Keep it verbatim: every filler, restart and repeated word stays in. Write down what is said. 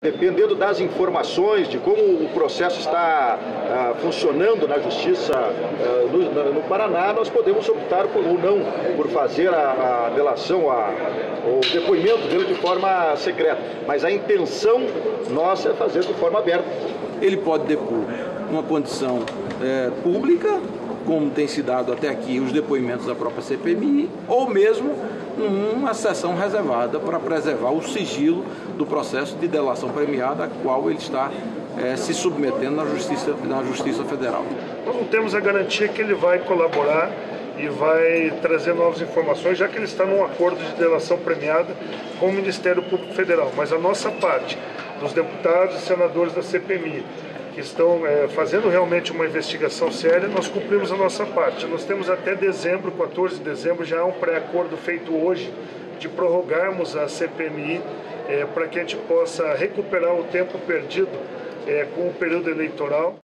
Dependendo das informações de como o processo está ah, funcionando na Justiça ah, no, no Paraná, nós podemos optar por, ou não por fazer a, a delação, a, o depoimento dele de forma secreta. Mas a intenção nossa é fazer de forma aberta. Ele pode depor numa condição é, pública, como tem se dado até aqui os depoimentos da própria C P M I, ou mesmo numa sessão reservada para preservar o sigilo do processo de delação premiada a qual ele está é, se submetendo na Justiça, na Justiça Federal. Nós não temos a garantia que ele vai colaborar e vai trazer novas informações, já que ele está num acordo de delação premiada com o Ministério Público Federal. Mas a nossa parte, dos deputados e senadores da C P M I, que estão é, fazendo realmente uma investigação séria, nós cumprimos a nossa parte. Nós temos até dezembro, quatorze de dezembro, já há um pré-acordo feito hoje de prorrogarmos a C P M I é, para que a gente possa recuperar o tempo perdido é, com o período eleitoral.